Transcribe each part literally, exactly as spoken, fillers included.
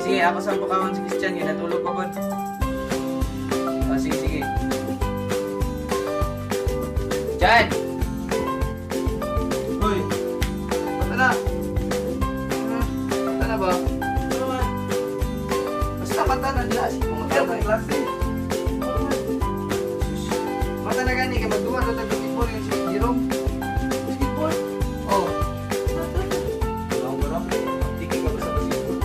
sige, ako sa pagkawan si Christian, yun natulog ko bud. Oh, sige, sige. Jan! Hoy! Mata na! Mata na ba? Ano ba? Basta mata na nila. Mata na klase. Mata na gani, kaya magduwa doon nag-basketball yung si Jerome. Basketball? Oo. Ang gano'n? Tingin ka ba sa basketball?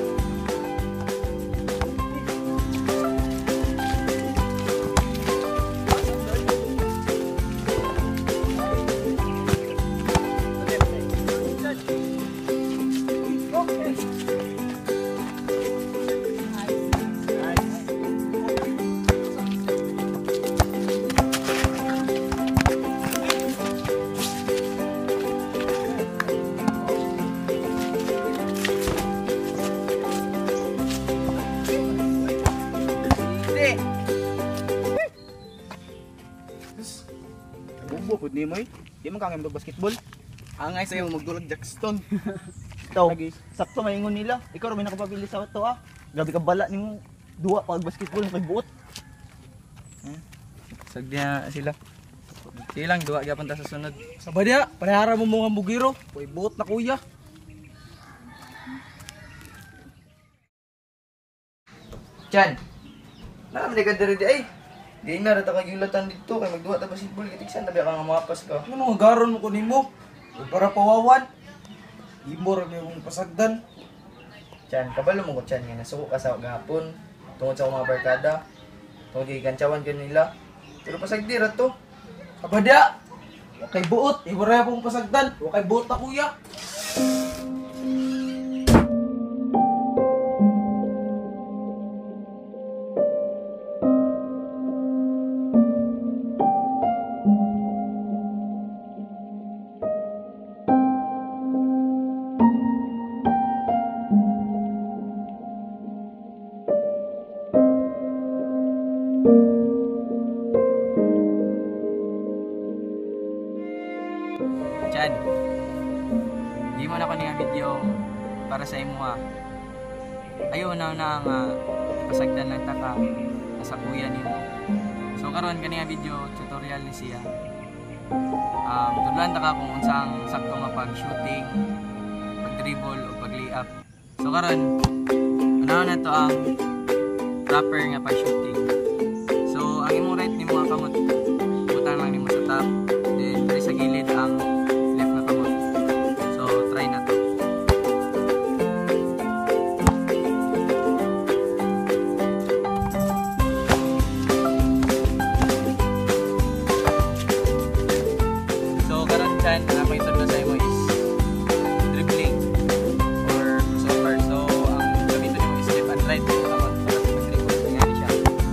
Bubukod ni mo eh. Di man kang basketball. Angay sa'yo magdulag Jackson. Ito, sakto maingon nila. Ikaw rin may nakapabili sa ito ah. Grabe ka bala ni mo duwa pag basketball ng buot. Hmm? Sagdi na sila. Sige lang, duwa gyapon ta sa sunod. Sabay dia, panahara mo mga bugiro. Kuy buot na kuya. Chan! Nakamali ka diri di ay. Di na rata kag yulatan dito kay magduwa ta basketball gitiksan tabi ka nga mapas ka. Ano mga garon mo ko nimo? Uy, para pawawan. Imo ra yung pasagdan. Chan, kabalo mo ko Chan nga nasuko ka sa gahapon tungod sa mga barkada. Tungod kay kantsawan gyud nila. Pero pasagdi ra to. Sabay dia. Wa kay buot, imo ra pong pasagdan. Wa kay buot na kuya. Chan, di mo na ko nga video para sa imo ha. Ayaw na na nga pasagdan lang ta ka sa kuya nimo. So karon kani nga video tutorial ni siya. Um, tudlan ta ka kung unsang sakto nga pag-shooting, pag-dribble o pag-layup. So karon, ano na to ang proper nga pag-shooting. So ang imong right nimo nga kamot, butang lang nimo sa top, then diri sa gilid ang left na kamot. So try na to. So karon dyan, ang may sunod sa imo is dribbling or crossover. So ang gamitin mo is left and right kamot para sa pag-dribble. Ganyan siya.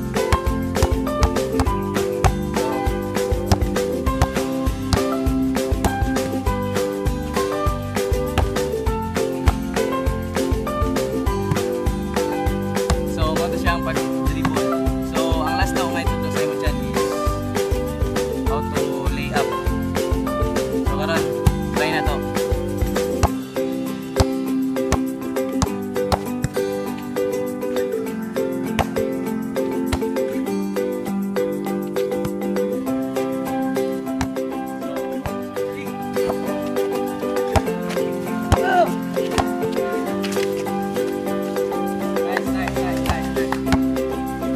So, muna siya ang pag-dribble. So, ang last na kung may tuto sa imo dyan is how to lay up. So, karon, try na to. Nice, nice, nice, nice, nice.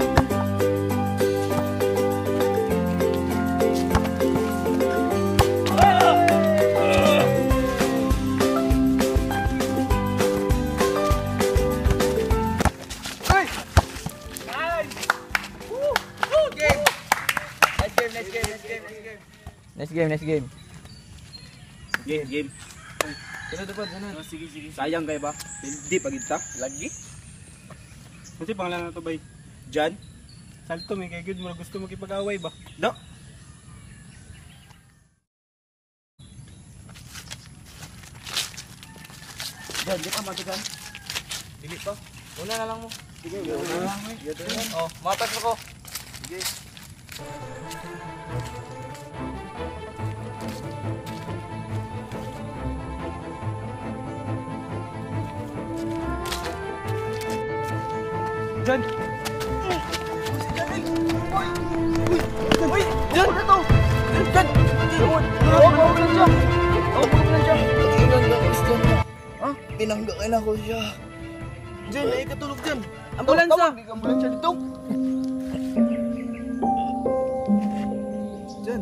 Hey! Nice! Woo! Woo! Game! Nice game, nice game, nice game, nice game. Nice game, nice game. Game, game. Sunod po, sunod. Oh, sige, sige. Sayang kayo ba? Hindi pag ita. Lagi? Kasi pangalan na to bay. Jan? Salto may kay good mo gusto mo kipag-away ba? No. Jan, di pa matikan. Dili pa. Una na lang mo. Sige, una na lang eh. Oh, matas ako. Sige. Jan! Uy! Jan! Ano to? Jan! Jan! Huwag mo lang siya! Huwag mo lang siya! Tinangga ko siya. Ha? Tinanggain ako siya. Jan, ay katulog dyan. Ambulansya! Ambulansya dito! Jan.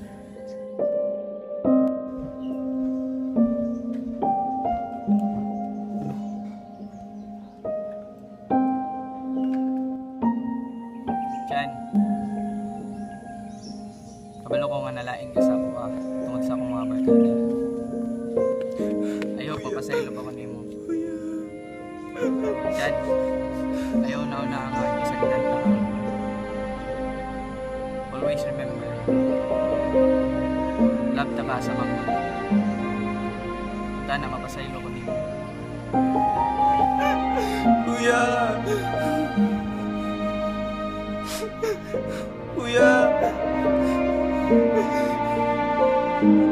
Jan. Kabalo ko nga nalaing ka sa ako ah, tungod sa akong mga barkada. Ayaw, papasaylo pa ko nimo. Jan, ayaw na una ang mga isagdan ka. Always remember, love ta ka sa mga. Punta na mapasaylo ko nimo. Kuya. Kuya.